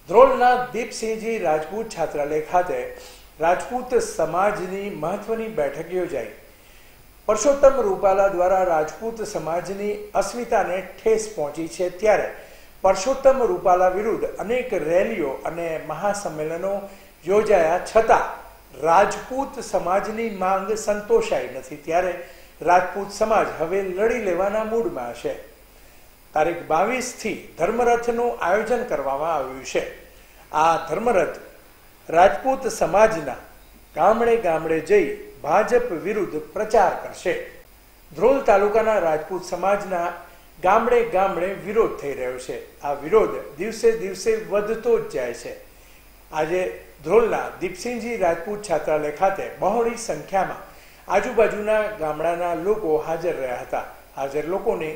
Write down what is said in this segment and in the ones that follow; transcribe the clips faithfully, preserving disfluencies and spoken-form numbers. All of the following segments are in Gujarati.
ધ્રોલના દીપસિંહજી રાજપૂત છાત્રાલય ખાતે રાજપૂત સમાજની મહત્વની બેઠક યોજાઈ। પરસોત્તમ રૂપાલા દ્વારા રાજપૂત સમાજની અસ્મિતાને ઠેસ પહોંચી છે, ત્યારે પરસોત્તમ રૂપાલા વિરુદ્ધ અનેક રેલીઓ અને મહાસંમેલનો યોજાયા છતાં રાજપૂત સમાજની માંગ સંતોષાઈ નથી, ત્યારે રાજપૂત સમાજ હવે લડી લેવાના મૂડમાં છે। તારીખ બાવીસ થી ધર્મરથનું આયોજન કરવામાં આવ્યું છે। આ ધર્મરથ રાજપૂત સમાજના ગામડે ગામડે જઈ ભાજપ વિરુદ્ધ પ્રચાર કરશે। ધ્રોલ તાલુકાના રાજપૂત સમાજના ગામડે ગામડે વિરોધ થઈ રહ્યો છે। આ વિરોધ દિવસે દિવસે વધતો જ જાય છે। આજે ધ્રોલના દીપસિંહજી રાજપૂત છાત્રાલય ખાતે બહોળી સંખ્યામાં આજુબાજુના ગામડાના લોકો હાજર રહ્યા હતા। હાજર લોકોને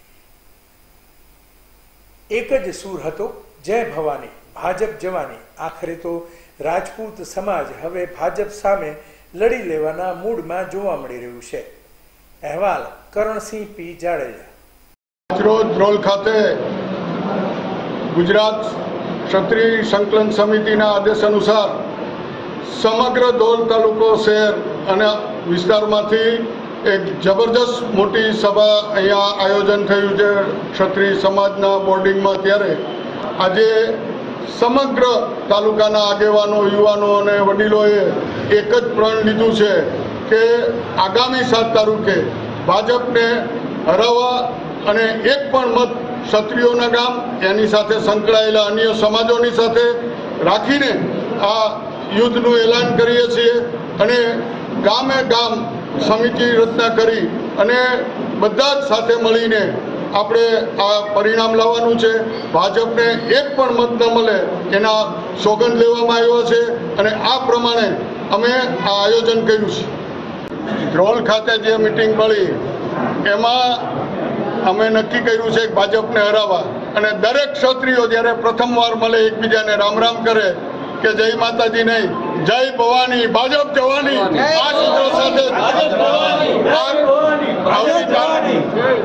એક જ સૂર હતો, જય ભવાની, ભાજપ જવાની। આખરે તો રાજપૂત સમાજ હવે ભાજપ સામે લડી લેવાના મૂડમાં જોવા મળી રહ્યું છે। અહેવાલ કરણસિંહ પી જાડેજા। રોજ ધ્રોલ ખાતે ગુજરાત ક્ષત્રિય સંકલન સમિતિના આદેશ અનુસાર સમગ્ર ધ્રોલ તાલુકો શહેર અને વિસ્તારમાંથી એક જબરજસ્ત મોટી સભા અહીંયા આયોજન થયું છે ક્ષત્રિય સમાજના બોર્ડિંગમાં। ત્યારે આજે સમગ્ર તાલુકાના આગેવાનો, યુવાનો અને વડીલોએ એક જ પ્રણ લીધું છે કે આગામી સાત તારીખે ભાજપને હરાવવા અને એક પણ મત ક્ષત્રિયોના ગામ એની સાથે સંકળાયેલા અન્ય સમાજોની સાથે રાખીને આ યુદ્ધનું એલાન કરીએ છીએ અને ગામે ગામ સમિતિ રચના કરી અને બધા જ સાથે મળીને આપણે આ પરિણામ લાવવાનું છે। ભાજપને એક પણ મત ન મળે એના સોગંદ લેવામાં આવ્યો છે અને આ પ્રમાણે અમે આ આયોજન કર્યું છે। ધ્રોલ ખાતે જે મિટિંગ મળી એમાં અમે નક્કી કર્યું છે કે ભાજપને હરાવવા અને દરેક ક્ષત્રિયો જ્યારે પ્રથમવાર મળે એકબીજાને રામ રામ કરે કે જય માતાજી નહીં, જય ભવાની, ભાજપ જવાની, આ સૂત્રો સાથે